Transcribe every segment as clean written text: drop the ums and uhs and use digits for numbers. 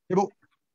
C'est beau.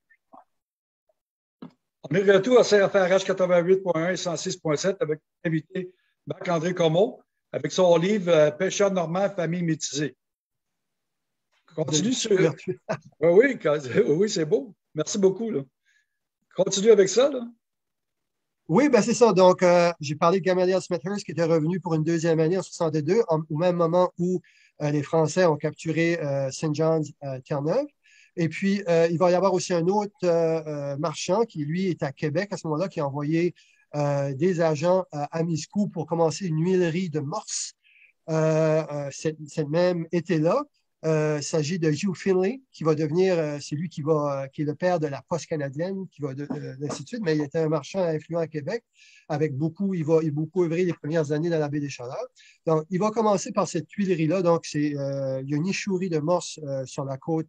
On est de retour à CFRH 88.1 et 106.7 avec l'invité Marc-André Comeau avec son livre Pêcheurs normands, famille métisée. Continue sur. Oui, oui, c'est beau. Merci beaucoup. Là. Continue avec ça. Là. Oui, ben c'est ça. Donc, j'ai parlé de Gamaliel Smethurst qui était revenu pour une deuxième année en 62, au même moment où les Français ont capturé St. John's Terre-Neuve. Et puis, il va y avoir aussi un autre marchand qui, lui, est à Québec à ce moment-là, qui a envoyé des agents à Miscou pour commencer une huilerie de morse cette même été-là. Il s'agit de Hugh Finlay, qui va devenir, c'est lui qui est le père de la Poste canadienne, ainsi de suite, mais il était un marchand influent à Québec, il va beaucoup œuvrer les premières années dans la baie des Chaleurs. Donc, il va commencer par cette tuilerie-là. Donc, il y a une échouerie de morse sur la côte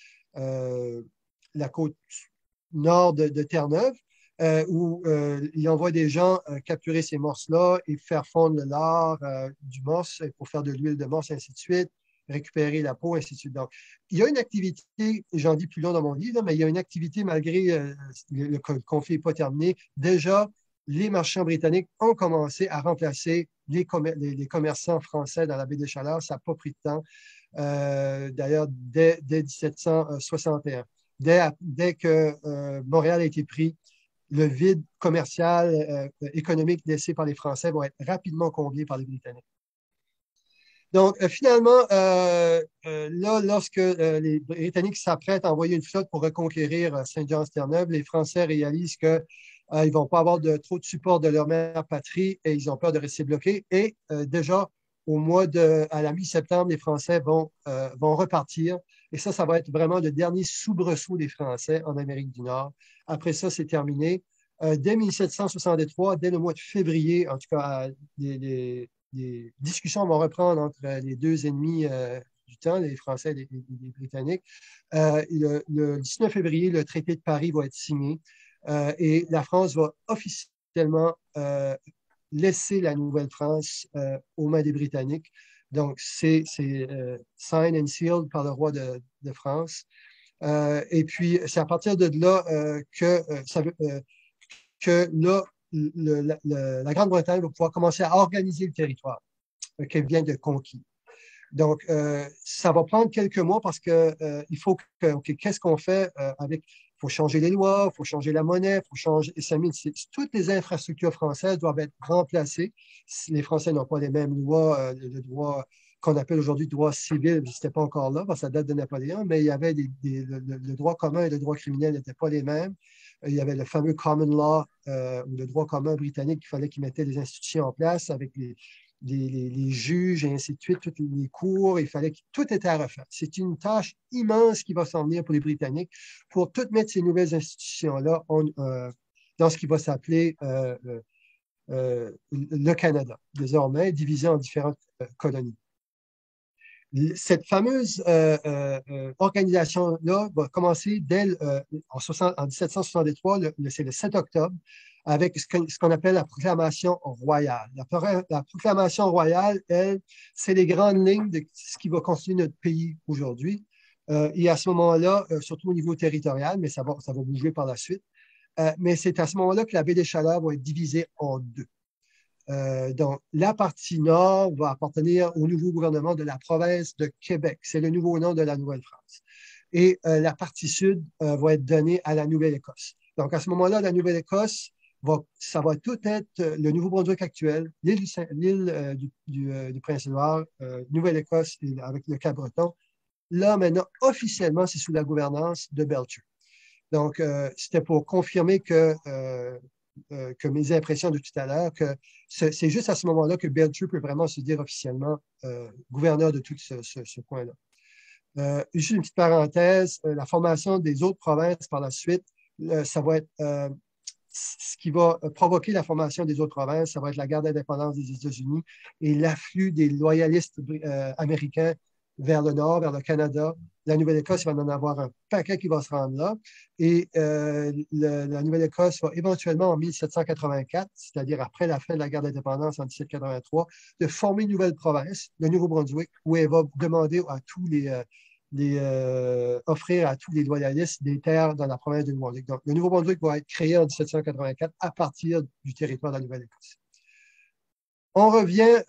nord de Terre-Neuve. Où il envoie des gens capturer ces morses-là et faire fondre le lard du morse pour faire de l'huile de morse, ainsi de suite, récupérer la peau, ainsi de suite. Donc, il y a une activité, j'en dis plus long dans mon livre, là, mais il y a une activité malgré le conflit n'est pas terminé. Déjà, les marchands britanniques ont commencé à remplacer les commerçants français dans la baie des Chaleurs. Ça n'a pas pris de temps. D'ailleurs, dès 1761. Dès que Montréal a été pris, le vide commercial, économique laissé par les Français va être rapidement comblé par les Britanniques. Donc, finalement, là, lorsque les Britanniques s'apprêtent à envoyer une flotte pour reconquérir Saint-Jean-Terre-Neuve, les Français réalisent qu'ils ne vont pas avoir trop de support de leur mère patrie et ils ont peur de rester bloqués. Et déjà, à la mi-septembre, les Français vont repartir. Et ça va être vraiment le dernier soubresaut des Français en Amérique du Nord. Après ça, c'est terminé. Dès 1763, dès le mois de février, en tout cas, les discussions vont reprendre entre les deux ennemis du temps, les Français et les Britanniques. Le 19 février, le traité de Paris va être signé et la France va officiellement laisser la Nouvelle-France aux mains des Britanniques. Donc, c'est signed and sealed par le roi de France. Et puis, c'est à partir de là que là, la Grande-Bretagne va pouvoir commencer à organiser le territoire qu'elle vient de conquérir. Donc, ça va prendre quelques mois parce il faut qu'est-ce qu'on fait avec. Il faut changer les lois, il faut changer la monnaie, il faut changer. Toutes les infrastructures françaises doivent être remplacées. Les Français n'ont pas les mêmes lois, le droit qu'on appelle aujourd'hui droit civil n'existait pas encore là, parce que ça date de Napoléon, mais il y avait le droit commun et le droit criminel n'étaient pas les mêmes. Il y avait le fameux common law, ou le droit commun britannique, il fallait qu'ils mettaient des institutions en place avec les juges et ainsi de suite, toutes les cours, il fallait que tout était à refaire. C'est une tâche immense qui va s'en venir pour les Britanniques pour toutes mettre ces nouvelles institutions-là dans ce qui va s'appeler le Canada, désormais divisé en différentes colonies. Cette fameuse organisation-là va commencer en 1763, c'est le 7 octobre, avec ce qu'on appelle la proclamation royale. La proclamation royale, elle, c'est les grandes lignes de ce qui va constituer notre pays aujourd'hui. Et à ce moment-là, surtout au niveau territorial, mais ça va bouger par la suite, mais c'est à ce moment-là que la baie des Chaleurs va être divisée en deux. Donc, la partie nord va appartenir au nouveau gouvernement de la province de Québec. C'est le nouveau nom de la Nouvelle-France. Et la partie sud va être donnée à la Nouvelle-Écosse. Donc, à ce moment-là, la Nouvelle-Écosse, ça va tout être le Nouveau-Brunswick actuel, l'île du Prince-Édouard, Nouvelle-Écosse avec le Cap-Breton. Là, maintenant, officiellement, c'est sous la gouvernance de Belcher. Donc, c'était pour confirmer que mes impressions de tout à l'heure, que c'est juste à ce moment-là que Belcher peut vraiment se dire officiellement gouverneur de tout ce coin-là. Juste une petite parenthèse, la formation des autres provinces par la suite, ça va être ce qui va provoquer la formation des autres provinces, ça va être la guerre d'indépendance des États-Unis et l'afflux des loyalistes américains vers le nord, vers le Canada. La Nouvelle-Écosse, il va en avoir un paquet qui va se rendre là. Et la Nouvelle-Écosse va éventuellement, en 1784, c'est-à-dire après la fin de la guerre d'indépendance en 1783, de former une nouvelle province, le Nouveau-Brunswick, où elle va demander à tous offrir à tous les loyalistes des terres dans la province du Nouveau-Brunswick. Donc, le Nouveau-Brunswick va être créé en 1784 à partir du territoire de la Nouvelle-Écosse. On revient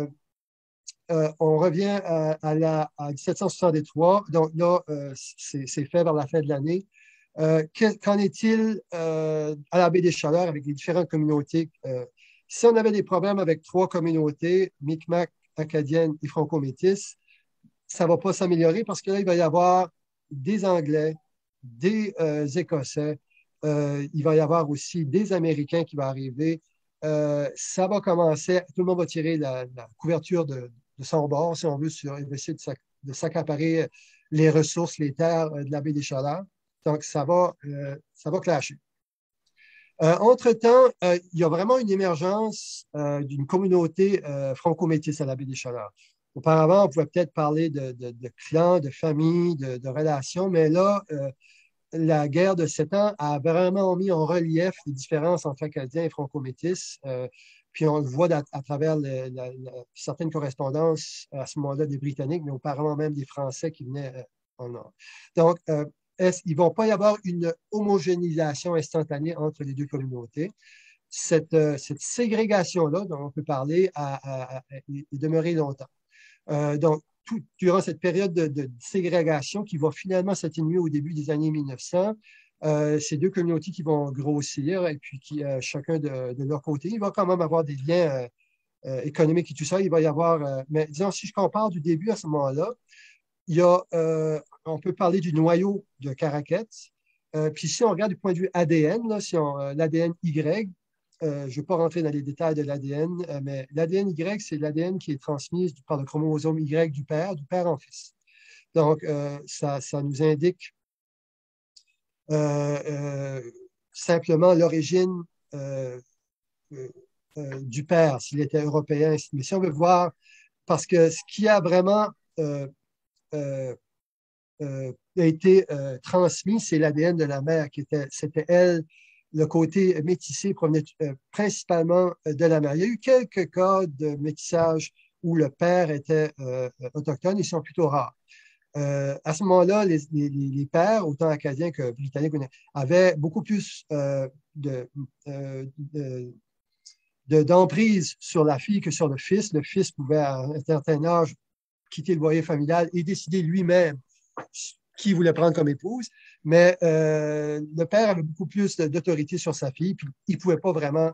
à 1763. Donc là, c'est fait vers la fin de l'année. Qu'en est-il à la baie des Chaleurs avec les différentes communautés? Si on avait des problèmes avec 3 communautés, Micmac, acadienne et franco-métis, ça ne va pas s'améliorer parce que là, il va y avoir des Anglais, des Écossais, il va y avoir aussi des Américains qui vont arriver. Ça va commencer, tout le monde va tirer la couverture de son bord, si on veut, il va essayer de s'accaparer les ressources, les terres de la baie des Chaleurs. Donc, ça va clasher. Entre-temps, il y a vraiment une émergence d'une communauté franco-métisse à la baie des Chaleurs. Auparavant, on pouvait peut-être parler de clans, de familles, de relations, mais là, la guerre de 7 ans a vraiment mis en relief les différences entre Acadiens et franco-métis. Puis on le voit à travers certaines correspondances à ce moment-là des Britanniques, mais auparavant même des Français qui venaient en Nord. Donc, il ne va pas y avoir une homogénéisation instantanée entre les deux communautés. Cette ségrégation-là dont on peut parler est demeurée longtemps. Donc, durant cette période de ségrégation qui va finalement s'atténuer au début des années 1900, ces deux communautés qui vont grossir et puis qui, chacun de leur côté, il va quand même avoir des liens économiques et tout ça. Il va y avoir, mais disons, si je compare du début à ce moment-là, il y a, on peut parler du noyau de Caraquet. Puis si on regarde du point de vue ADN, l'ADN Y, je ne vais pas rentrer dans les détails de l'ADN, mais l'ADN Y, c'est l'ADN qui est transmis par le chromosome Y du père en fils. Donc, ça nous indique simplement l'origine du père, s'il était européen. Mais si on veut voir, parce que ce qui a vraiment a été transmis, c'est l'ADN de la mère, c'était elle. Le côté métissé provenait principalement de la mère. Il y a eu quelques cas de métissage où le père était autochtone, ils sont plutôt rares. À ce moment-là, les pères, autant acadiens que britanniques, avaient beaucoup plus d'emprise sur la fille que sur le fils. Le fils pouvait, à un certain âge, quitter le foyer familial et décider lui-même qui voulait prendre comme épouse, mais le père avait beaucoup plus d'autorité sur sa fille, puis il ne pouvait pas vraiment,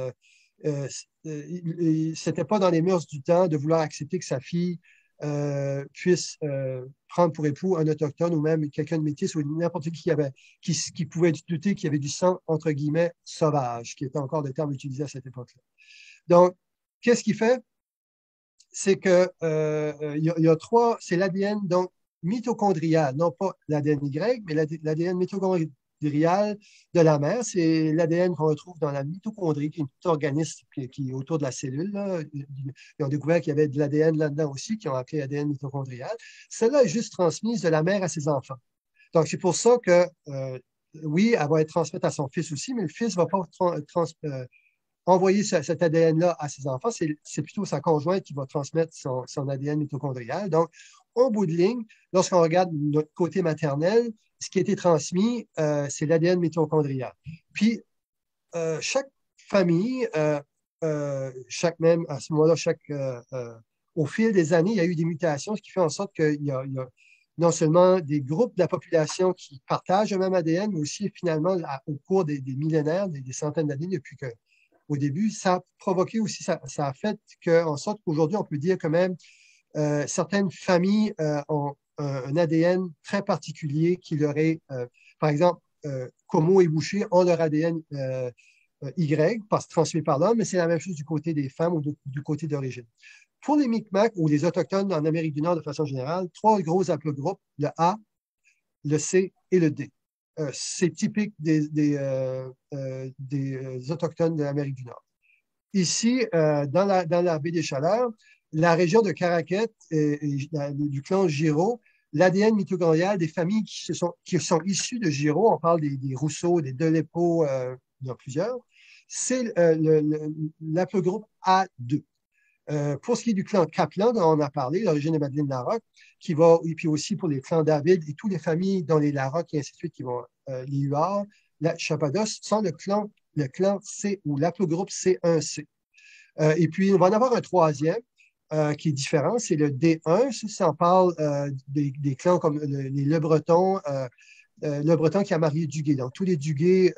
c'était pas dans les mœurs du temps de vouloir accepter que sa fille puisse prendre pour époux un autochtone ou même quelqu'un de métis ou n'importe qui pouvait douter qu'il y avait du sang, entre guillemets, sauvage, qui était encore le terme utilisé à cette époque-là. Donc, qu'est-ce qu'il fait? C'est que il y a 3, c'est l'ADN donc mitochondrial, non pas l'ADN Y, mais l'ADN mitochondrial de la mère. C'est l'ADN qu'on retrouve dans la mitochondrie, qui est un petit organisme qui est autour de la cellule. Là. Ils ont découvert qu'il y avait de l'ADN là-dedans aussi, qui ont appelé ADN mitochondrial. Celle-là est juste transmise de la mère à ses enfants. Donc, c'est pour ça que, oui, elle va être transmise à son fils aussi, mais le fils ne va pas envoyer cet ADN-là à ses enfants. C'est plutôt sa conjointe qui va transmettre son ADN mitochondrial. Donc, au bout de ligne, lorsqu'on regarde notre côté maternel, ce qui a été transmis, c'est l'ADN mitochondrial. Puis, chaque famille, à ce moment-là, au fil des années, il y a eu des mutations, ce qui fait en sorte qu'il y a non seulement des groupes de la population qui partagent le même ADN, mais aussi finalement, au cours des millénaires, des centaines d'années, depuis que au début, ça a provoqué aussi, ça a fait en sorte qu'aujourd'hui, on peut dire quand même certaines familles ont un ADN très particulier qui leur est, par exemple, Como et Boucher ont leur ADN Y, transmis par l'homme, mais c'est la même chose du côté des femmes ou du côté d'origine. Pour les Micmacs ou les Autochtones en Amérique du Nord de façon générale, 3 gros haplogroupes, le A, le C et le D. C'est typique des Autochtones de l'Amérique du Nord. Ici, dans la baie des Chaleurs, la région de Caraquet du clan Giraud, l'ADN mitochondrial des familles qui sont issues de Giraud, on parle des Rousseau, des Delépeau, il y en a plusieurs, c'est l'aplogroupe A2. Pour ce qui est du clan Kaplan, dont on a parlé, l'origine de Madeleine Larocque, et puis aussi pour les clans David et toutes les familles dont les Larocque et ainsi de suite, qui vont, les Huards, la Chapados, sont le clan C ou l'aplogroupe C1C. Et puis, on va en avoir un troisième qui est différent, c'est le D1. Ça en parle des clans comme les Le Breton, Le Breton qui a marié Duguay. Donc, tous les Duguay,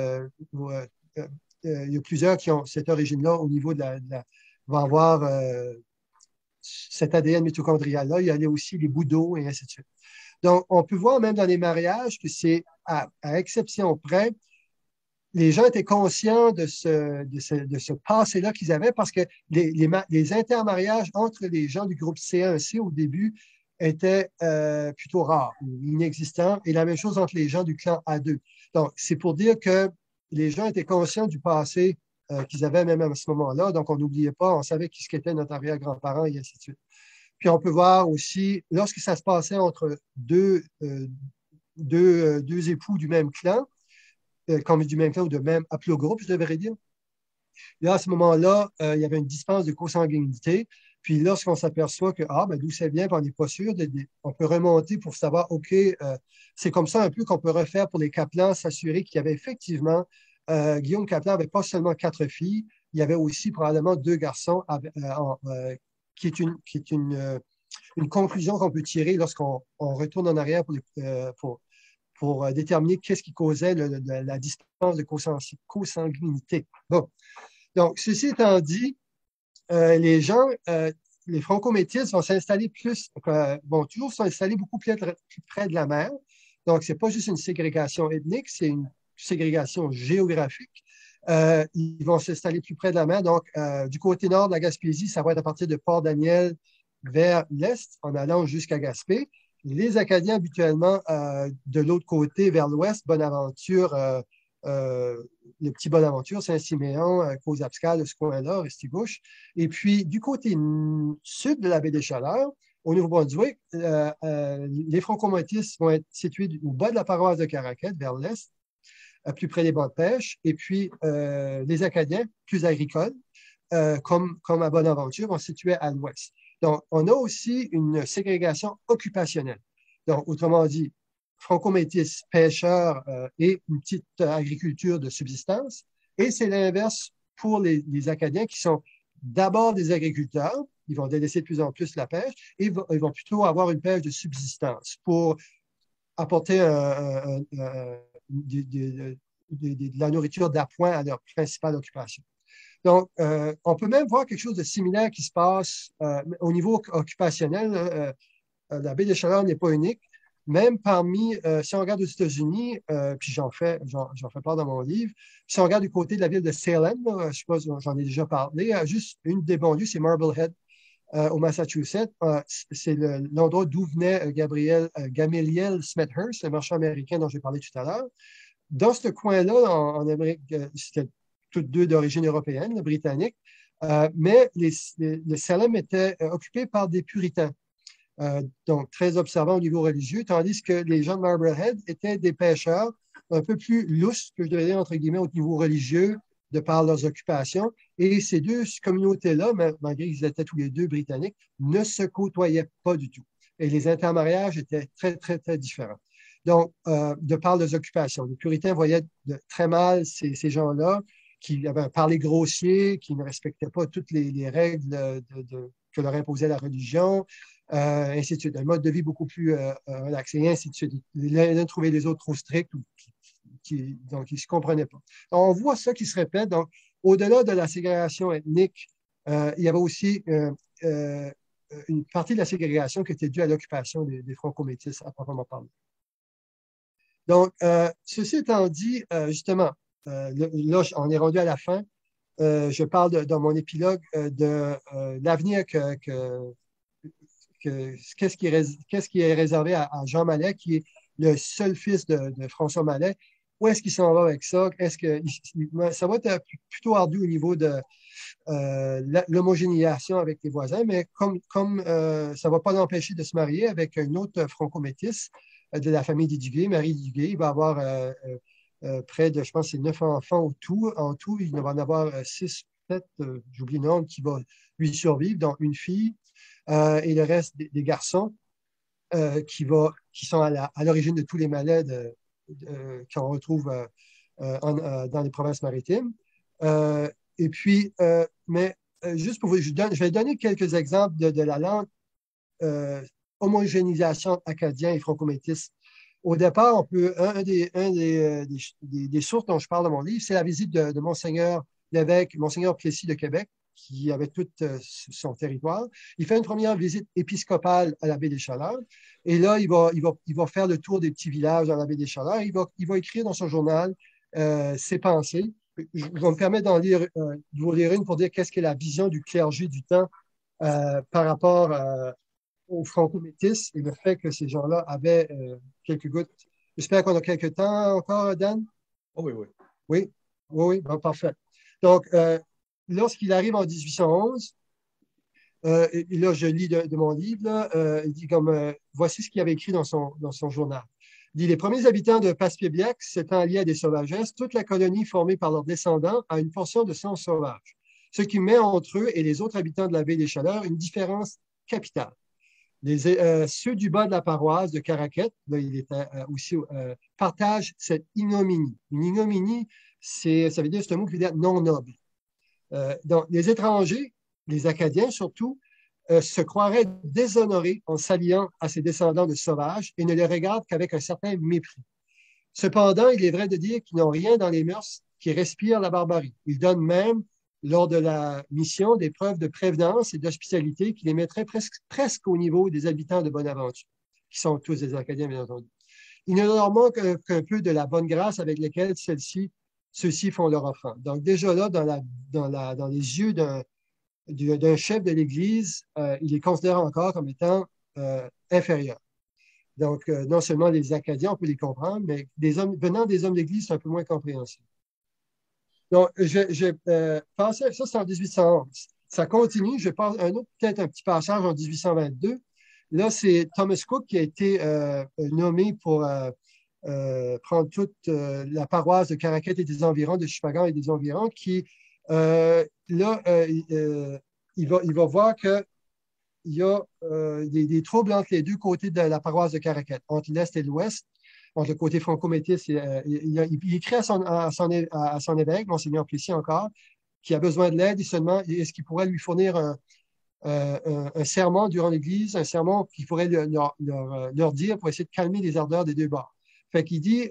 il y a plusieurs qui ont cette origine-là au niveau va avoir cet ADN mitochondrial-là. Il y a aussi les Boudot et ainsi de suite. Donc, on peut voir même dans les mariages que c'est, à exception près, les gens étaient conscients de ce passé-là qu'ils avaient parce que les intermariages entre les gens du groupe C1C au début étaient plutôt rares ou inexistants, et la même chose entre les gens du clan A2. Donc, c'est pour dire que les gens étaient conscients du passé qu'ils avaient même à ce moment-là. Donc, on n'oubliait pas, on savait qui ce qu'était notre arrière-grand-parent et ainsi de suite. Puis, on peut voir aussi, lorsque ça se passait entre deux époux du même clan, comme du même clan ou de même haplogroupe, je devrais dire. Là, à ce moment-là, il y avait une dispense de consanguinité. Puis lorsqu'on s'aperçoit que, ben, d'où ça vient, puis on n'est pas sûr, on peut remonter pour savoir, OK, c'est comme ça un peu qu'on peut refaire pour les Kaplan, s'assurer qu'il y avait effectivement, Guillaume Kaplan n'avait pas seulement 4 filles, il y avait aussi probablement 2 garçons, qui est une conclusion qu'on peut tirer lorsqu'on retourne en arrière pour déterminer qu'est-ce qui causait la dispense de consanguinité. Bon, donc, ceci étant dit, les gens, les franco-métis vont s'installer vont toujours s'installer beaucoup plus près de la mer. Donc, ce n'est pas juste une ségrégation ethnique, c'est une ségrégation géographique. Ils vont s'installer plus près de la mer. Donc, du côté nord de la Gaspésie, ça va être à partir de Port-Daniel vers l'est, en allant jusqu'à Gaspé. Les Acadiens, habituellement, de l'autre côté, vers l'ouest, Bonaventure, le petit Bonaventure, Saint-Siméon, Caux-Abscal, de ce coin-là, Restigouche. Et puis, du côté sud de la baie des Chaleurs, au Nouveau-Brunswick, les franco-métis vont être situés au bas de la paroisse de Caraquette, vers l'est, plus près des bancs de pêche. Et puis, les Acadiens, plus agricoles, comme à Bonaventure, vont se situer à l'ouest. Donc, on a aussi une ségrégation occupationnelle. Donc, autrement dit, franco-métis, pêcheurs et une petite agriculture de subsistance. Et c'est l'inverse pour les Acadiens qui sont d'abord des agriculteurs. Ils vont délaisser de plus en plus la pêche et ils vont plutôt avoir une pêche de subsistance pour apporter de la nourriture d'appoint à leur principale occupation. Donc, on peut même voir quelque chose de similaire qui se passe au niveau occupationnel. La baie des Chaleurs n'est pas unique. Même si on regarde aux États-Unis, puis j'en fais part dans mon livre, si on regarde du côté de la ville de Salem, je ne sais pas, j'en ai déjà parlé, juste une des banlieues, c'est Marblehead, au Massachusetts. C'est l'endroit d'où venait Gamaliel Smethurst, le marchand américain dont j'ai parlé tout à l'heure. Dans ce coin-là, en Amérique, c'était toutes deux d'origine européenne, britannique, mais le Salem était occupé par des puritains. Donc très observants au niveau religieux, tandis que les gens de Marblehead étaient des pêcheurs un peu plus lousses, que je devrais dire entre guillemets, au niveau religieux, de par leurs occupations. Et ces deux communautés-là, malgré qu'ils étaient tous les deux britanniques, ne se côtoyaient pas du tout. Et les intermariages étaient très, très, très différents. Donc, de par leurs occupations, les puritains voyaient très mal ces gens-là qui avaient un parler grossier, qui ne respectaient pas toutes les règles que leur imposait la religion, ainsi de suite. Un mode de vie beaucoup plus relaxé, ainsi de suite. L'un trouvait les autres trop stricts, donc ils ne se comprenaient pas. Donc, on voit ça qui se répète. Donc, au-delà de la ségrégation ethnique, il y avait aussi une partie de la ségrégation qui était due à l'occupation des franco-métis, à proprement parler. Donc, ceci étant dit, justement, là, on est rendu à la fin. Je parle dans mon épilogue de l'avenir qu'est-ce qui est réservé à Jean Mallet, qui est le seul fils de François Mallet. Où est-ce qu'il s'en va avec ça? Ça va être plutôt ardu au niveau de l'homogénéisation avec les voisins, mais comme ça ne va pas l'empêcher de se marier avec une autre franco-métisse de la famille des Duguay, Marie Duguay, il va avoir près de, je pense, c'est 9 enfants en tout. Il va en avoir 6, 7, j'oublie le nombre, qui va lui survivent, dont une fille et le reste des garçons qui sont à l'origine de tous les malais qu'on retrouve dans les provinces maritimes. Euh, et puis, mais juste pour vous, je vais donner quelques exemples de la lente homogénéisation acadien et franco-métis. Au départ, des sources dont je parle dans mon livre, c'est la visite de Monseigneur l'évêque, Monseigneur Plessis de Québec, qui avait tout son territoire. Il fait une première visite épiscopale à la baie des Chaleurs. Et là, il va faire le tour des petits villages dans la baie des Chaleurs. Il va écrire dans son journal ses pensées. Je vais me permettre de vous lire une pour dire qu'est-ce qu'est la vision du clergé du temps par rapport aux franco-métis et le fait que ces gens-là avaient quelques gouttes. J'espère qu'on a quelques temps encore, Dan. Oh, oui, oui. Oui, oui, oui, bon, parfait. Donc, lorsqu'il arrive en 1811, et là, je lis de mon livre, là, il dit voici ce qu'il avait écrit dans son journal. Il dit, les premiers habitants de Passepébiac s'étant liés à des sauvagesses, toute la colonie formée par leurs descendants a une portion de sang sauvage, ce qui met entre eux et les autres habitants de la baie des Chaleurs une différence capitale. Ceux du bas de la paroisse de Caraquette, là, il était aussi, partagent cette ignominie. Une ignominie, ça veut dire, c'est un mot qui veut dire non noble. Donc, les étrangers, les Acadiens surtout, se croiraient déshonorés en s'alliant à ces descendants de sauvages et ne les regardent qu'avec un certain mépris. Cependant, il est vrai de dire qu'ils n'ont rien dans les mœurs qui respirent la barbarie. Ils donnent même, lors de la mission, des preuves de prévenance et d'hospitalité qui les mettraient presque au niveau des habitants de Bonaventure, qui sont tous des Acadiens, bien entendu. Il ne leur manque qu'un peu de la bonne grâce avec laquelle ceux-ci font leur offrande. Donc, déjà là, dans les yeux d'un chef de l'Église, il les considère encore comme étant inférieurs. Donc, non seulement les Acadiens, on peut les comprendre, mais venant des hommes d'Église, c'est un peu moins compréhensible. Donc, je passe, ça c'est en 1811. Ça continue, je passe peut-être un petit passage en 1822. Là, c'est Thomas Cook qui a été nommé pour prendre toute la paroisse de Caraquette et des environs, de Chupagan et des environs, qui, là, il va voir qu'il y a des troubles entre les deux côtés de la paroisse de Caraquette, entre l'Est et l'Ouest, entre le côté franco-métis. Il écrit à son évêque, Monseigneur Plessis encore, qui a besoin de l'aide et seulement est-ce qu'il pourrait lui fournir un sermon durant l'Église, un sermon qu'il pourrait leur dire pour essayer de calmer les ardeurs des deux bords. Fait qu'il dit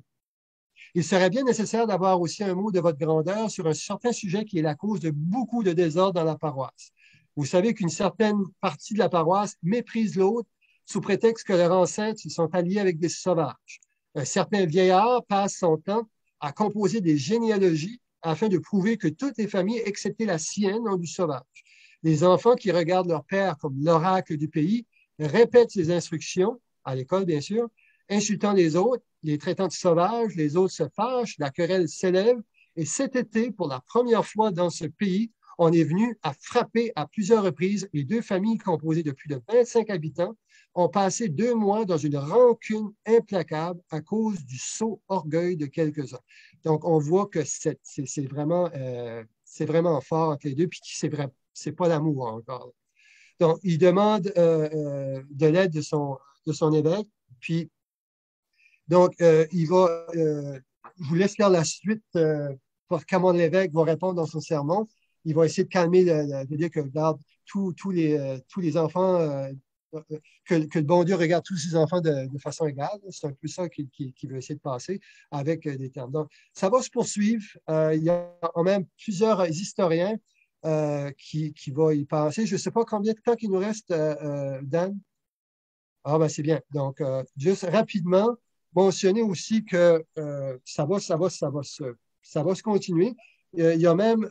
il serait bien nécessaire d'avoir aussi un mot de votre grandeur sur un certain sujet qui est la cause de beaucoup de désordre dans la paroisse. Vous savez qu'une certaine partie de la paroisse méprise l'autre sous prétexte que leurs ancêtres sont alliés avec des sauvages. Un certain vieillard passe son temps à composer des généalogies afin de prouver que toutes les familles, excepté la sienne, ont du sauvage. Les enfants qui regardent leur père comme l'oracle du pays répètent ses instructions, à l'école bien sûr, insultant les autres, les traitant de sauvages, les autres se fâchent, la querelle s'élève. Et cet été, pour la première fois dans ce pays, on est venu à frapper à plusieurs reprises. Les deux familles composées de plus de 25 habitants ont passé 2 mois dans une rancune implacable à cause du sot orgueil de quelques-uns. Donc, on voit que c'est vraiment fort entre les deux, puis c'est pas l'amour encore. Donc, il demande de l'aide de son évêque, puis donc, je vous laisse faire la suite pour comment l'évêque va répondre dans son sermon. Il va essayer de calmer, de dire que regarde tous les enfants, que le bon Dieu regarde tous ses enfants de façon égale. C'est un peu ça qu'il veut essayer de passer avec des termes. Donc, ça va se poursuivre. Il y a quand même plusieurs historiens qui vont y passer. Je ne sais pas combien de temps il nous reste, Dan. Ah, ben c'est bien. Donc, juste rapidement, mentionner aussi que ça va se continuer. Il y a même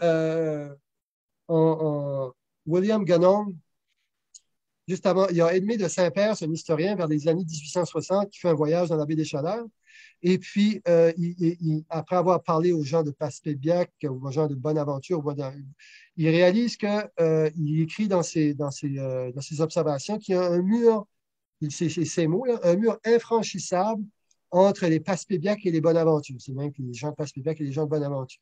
William Gannon, juste avant, il y a Edmé de Saint-Père, c'est un historien vers les années 1860 qui fait un voyage dans la baie des Chaleurs. Et puis, après avoir parlé aux gens de Passepébiac, aux gens de Bonaventure, il réalise qu'il écrit dans ses observations qu'il y a un mur, c'est ces mots-là, un mur infranchissable entre les Passepébiac et les Bonaventure. C'est même que les gens de Passepébiac et les gens de Bonaventure.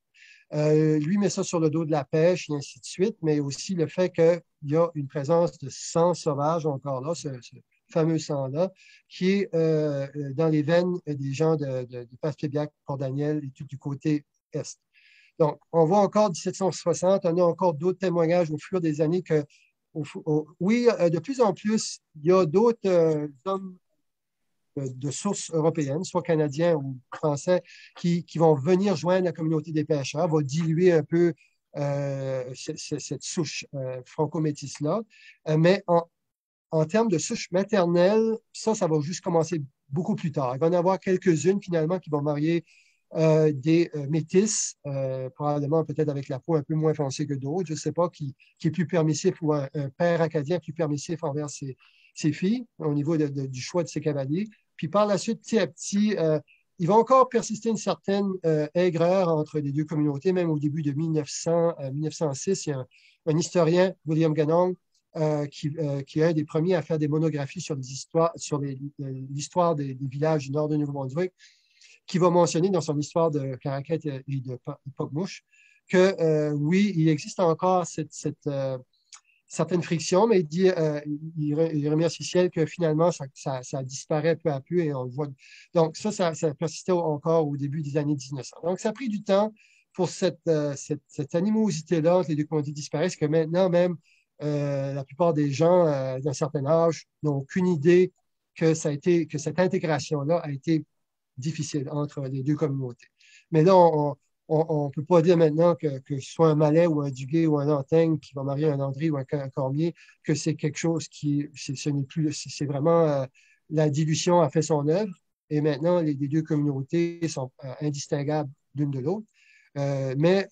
Lui met ça sur le dos de la pêche et ainsi de suite, mais aussi le fait qu'il y a une présence de sang sauvage encore là, ce fameux sang-là, qui est dans les veines des gens de Passepébiac, Port-Daniel et tout du côté est. Donc, on voit encore 1760, on a encore d'autres témoignages au fur des années que, oui, de plus en plus, il y a d'autres hommes de sources européennes, soit canadiens ou français, qui vont venir joindre la communauté des pêcheurs, va diluer un peu cette souche franco-métisse-là. Mais en termes de souche maternelle, ça va juste commencer beaucoup plus tard. Il va y en avoir quelques-unes, finalement, qui vont marier des métisses, probablement peut-être avec la peau un peu moins foncée que d'autres, je ne sais pas, qui est plus permissif ou un père acadien plus permissif envers ses filles au niveau du choix de ses cavaliers. Puis par la suite, petit à petit, il va encore persister une certaine aigreur entre les deux communautés, même au début de 1906. Il y a un historien, William Ganong, qui est un des premiers à faire des monographies sur l'histoire des villages du nord de Nouveau-Brunswick, qui va mentionner dans son histoire de Caracat et de Pocmouche que oui, il existe encore certaines frictions, mais il dit, il remercie ciel que finalement, ça disparaît peu à peu et on le voit. Donc, ça persistait encore au début des années 1900. Donc, ça a pris du temps pour cette animosité-là entre les deux communautés disparaissent, que maintenant, même, la plupart des gens d'un certain âge n'ont aucune idée que cette intégration-là a été difficile entre les deux communautés. Mais là, on ne peut pas dire maintenant que ce soit un Malais ou un Duguay ou un Antaigne qui va marier un André ou un Cormier, que c'est quelque chose ce n'est plus, c'est vraiment la dilution a fait son œuvre et maintenant les deux communautés sont indistinguables l'une de l'autre. Mais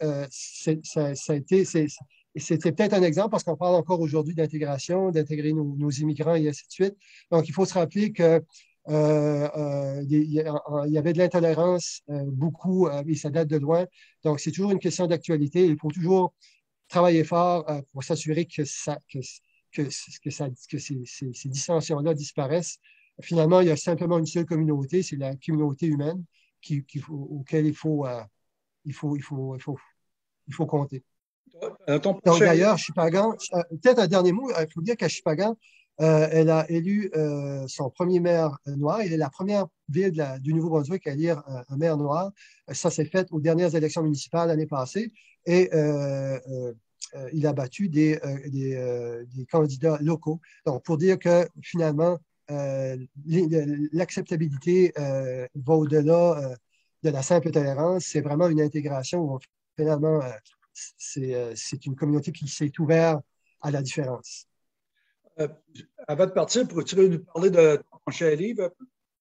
c'était peut-être un exemple parce qu'on parle encore aujourd'hui d'intégration, d'intégrer nos immigrants et ainsi de suite. Donc, il faut se rappeler que il y avait de l'intolérance beaucoup et ça date de loin. Donc, c'est toujours une question d'actualité. Il faut toujours travailler fort pour s'assurer que ces dissensions-là disparaissent. Finalement, il y a simplement une seule communauté, c'est la communauté humaine auquel il faut compter. Donc, d'ailleurs, Shippagan, peut-être un dernier mot, il faut dire qu'à Shippagan, elle a élu son premier maire noir. Il est la première ville du Nouveau-Brunswick à élire un maire noir. Ça s'est fait aux dernières élections municipales l'année passée et il a battu des candidats locaux. Donc, pour dire que finalement, l'acceptabilité va au-delà de la simple tolérance. C'est vraiment une intégration où finalement, c'est une communauté qui s'est ouverte à la différence. Avant de partir, pourrais-tu nous parler de ton prochain livre?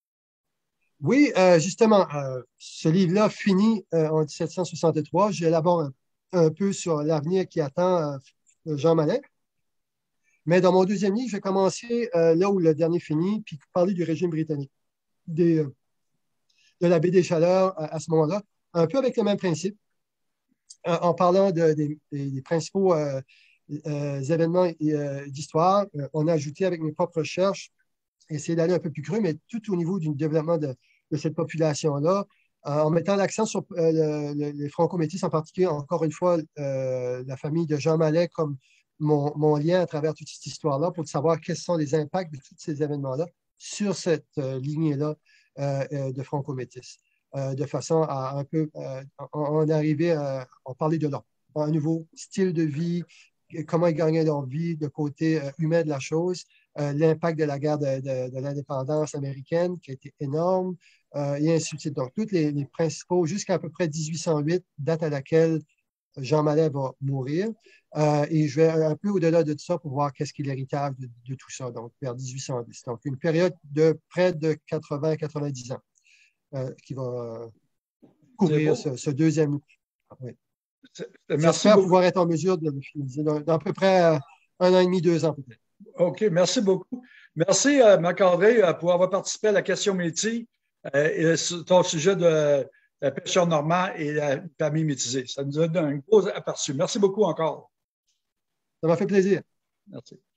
Oui, justement, ce livre-là finit en 1763. J'élabore un peu sur l'avenir qui attend Jean Mallet. Mais dans mon deuxième livre, je vais commencer là où le dernier finit, puis parler du régime britannique, de la baie des Chaleurs à ce moment-là, un peu avec le même principe, en parlant des principaux événements d'histoire. On a ajouté avec mes propres recherches, essayer d'aller un peu plus creux, mais tout au niveau du développement de cette population-là, en mettant l'accent sur les franco-métis, en particulier, encore une fois, la famille de Jean Mallet comme mon lien à travers toute cette histoire-là pour savoir quels sont les impacts de tous ces événements-là sur cette lignée-là de franco-métis, de façon à un peu en arriver à parler de un nouveau style de vie, comment ils gagnaient leur vie, le côté humain de la chose, l'impact de la guerre de l'indépendance américaine qui a été énorme, et ainsi de suite. Donc, tous les principaux, jusqu'à peu près 1808, date à laquelle Jean Mallet va mourir. Et je vais un peu au-delà de tout ça pour voir qu'est-ce qui est l'héritage de tout ça, donc vers 1810. Donc, une période de près de 80-90 ans qui va couvrir ce deuxième. Oui. J'espère pouvoir être en mesure de le finaliser dans à peu près 1 an et demi, 2 ans peut-être. OK, merci beaucoup. Merci, Marc-André, pour avoir participé à la question métier et sur ton sujet de la pêcheur normand et la famille métisée. Ça nous a donné un gros aperçu. Merci beaucoup encore. Ça m'a fait plaisir. Merci.